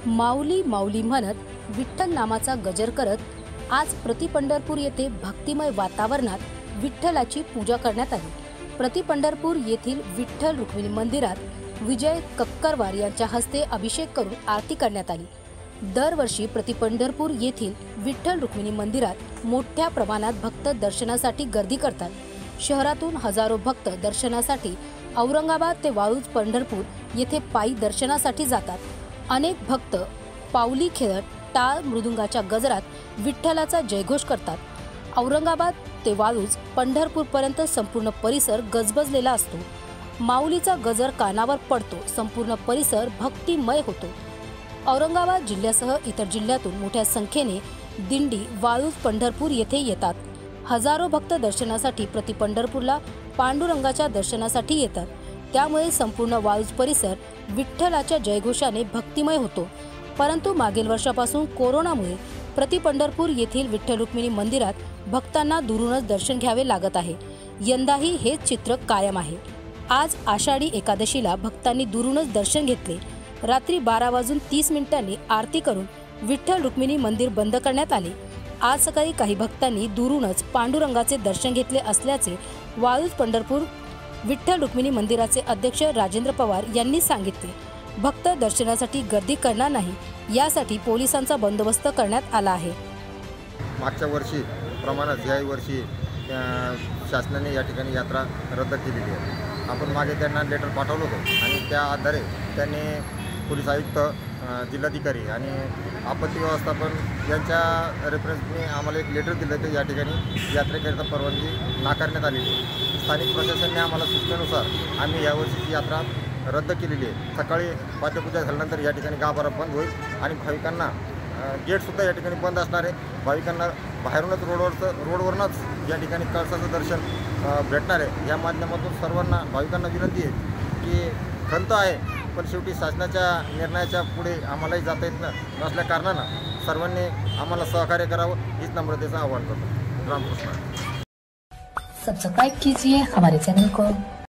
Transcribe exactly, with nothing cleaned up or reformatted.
माऊली माऊली म्हणत विठ्ठल नामाचा गजर करत आज प्रति पंढरपूर येथे भक्तिमय वातावरणात विठ्ठलाची पूजा करण्यात आली। प्रति पंढरपूर येथील विठ्ठल रुक्मिणी मंदिरात विजय कक्करवार यांच्या हस्ते अभिषेक करून आरती करण्यात आली। दरवर्षी प्रति पंढरपूर येथील विठ्ठल रुक्मिणी मंदिरात मोठ्या प्रमाणात भक्त दर्शनासाठी गर्दी करतात। शहरातून हजारो भक्त दर्शनासाठी औरंगाबाद ते वाळूज पंढरपूर येथे पायी दर्शनासाठी जातात। अनेक भक्त पावली खेळत टाळ मृदुंगाच्या गजरात विठ्ठलाचा जयघोष करतात। औरंगाबाद ते वाळूज पंढरपूर पर्यंत संपूर्ण परिसर गजबजलेला असतो। माऊलीचा गजर कानावर पडतो, संपूर्ण परिसर भक्तिमय होतो। औरंगाबाद जिल्ह्यासह इतर जिल्ह्यातून मोठ्या संख्येने दिंडी वाळूज पंढरपूर येथे येतात। हजारो भक्त दर्शनासाठी प्रति पंढरपूरला पांडुरंगाच्या दर्शनासाठी येतात। त्यामुळे संपूर्ण वाळूज परिसर विठ्ठलाच्या जयघोषाने भक्तिमय होतो। परंतु मागील वर्षापासून कोरोनामुळे प्रति पंढरपूर येथील विठ्ठल रुक्मिणी मंदिरात भक्तांना दुरूनच दर्शन घ्यावे लागत आहे। यंदाही हेच चित्र कायम आहे। आज आषाढी एकादशीला भक्तांनी दुरूनच दर्शन घेतले। रात्री बारा वाजून तीस मिनिटांनी आरती करून विठ्ठल रुक्मिणी मंदिर बंद करण्यात आले। आज सकाळी काही भक्तांनी दुरूनच पांडुरंगाचे दर्शन घेतले असल्याचे वाळूज पंढरपूर विठ्ठल रुक्मिणी मंदिराचे अध्यक्ष राजेंद्र पवार यांनी सांगितले। भक्त दर्शनासाठी गर्दी करणार नाही यासाठी पोलिसांचा बंदोबस्त करण्यात आला आहे। मागच्या वर्षी प्रमाणात याही वर्षी शासनाने या ठिकाणी यात्रा रद्द केलेली आहे। आपण मागे त्यांना लेटर पाठवलं होतं आणि त्या आधारे त्यांनी पोलीस आयुक्त, जिल्हाधिकारी आणि आपत्ती व्यवस्थापन यांच्या रेफरन्सने आम्हाला एक लेटर दिलं की या ठिकाणी यात्रेकरिता परवानगी नाकारण्यात आलेली आहे। स्थानिक प्रशासनाने आम्हाला सूचनेनुसार आम्ही यावर्षीची यात्रा रद्द केलेली आहे। सकाळी पाद्यपूजा झाल्यानंतर या ठिकाणी गाभारा बंद होईल आणि भाविकांना गेटसुद्धा या ठिकाणी बंद असणार आहे। भाविकांना बाहेरूनच रोडवरचं रोडवरूनच या ठिकाणी कळसाचं दर्शन भेटणार आहे। या माध्यमातून सर्वांना भाविकांना विनंती आहे की खंत आहे, पण शेवटी शासनाच्या निर्णयाच्या पुढे आम्हालाही जाता येत नसल्या कारणानं सर्वांनी आम्हाला सहकार्य करावं हीच नम्रतेचं आवाहन करतो। रामकृष्ण। सब्सक्राइब कीजिए हमारे चैनल को।